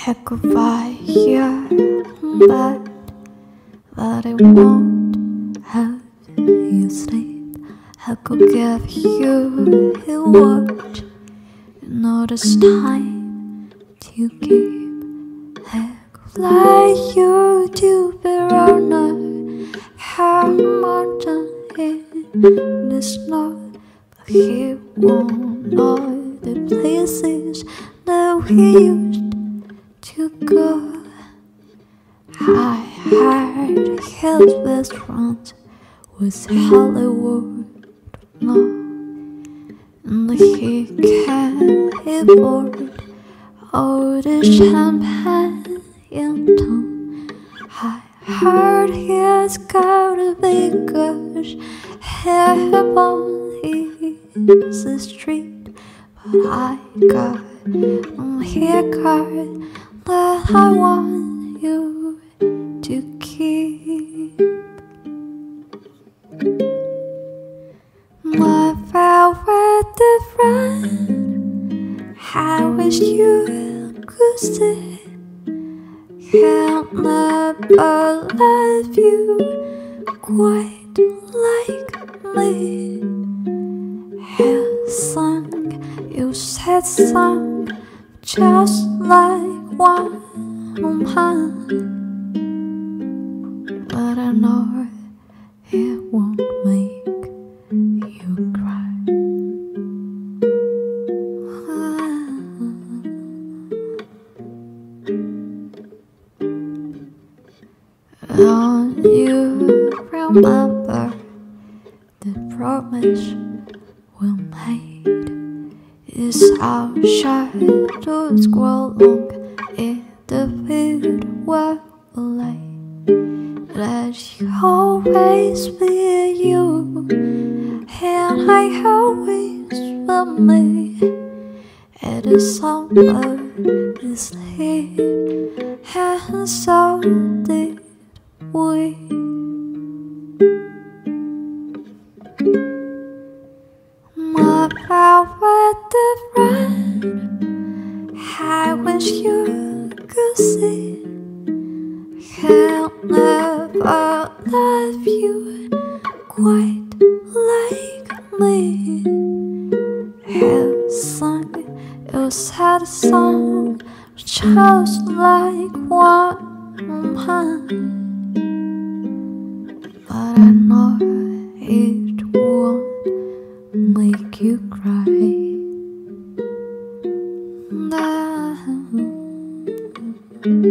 I could buy your bed, but it won't have you sleep. I could give you a watch, and all this time to keep. I could let you to Bruno, how much it is not, but he won't know the places that we used to go. I heard his best friend was Hollywood now, and he can't afford all the champagne in town. I heard he's got a big crush heaven is the street, but I got here card that I want you to keep. My velvet friend, I wish you could see. Can't never love you quite like me. You sang, you said song, just like one of mine. But I know it won't make you cry. Don't you remember the promise we made? Is our shadows grow long in the field where we lay? That you always be you, and I always will me. It is somewhere is here, and so did we. My velvet friend, I wish you could see. Can't never love you quite like me. You sang, you said a song, just like one of mine. But I know it won't make you cry.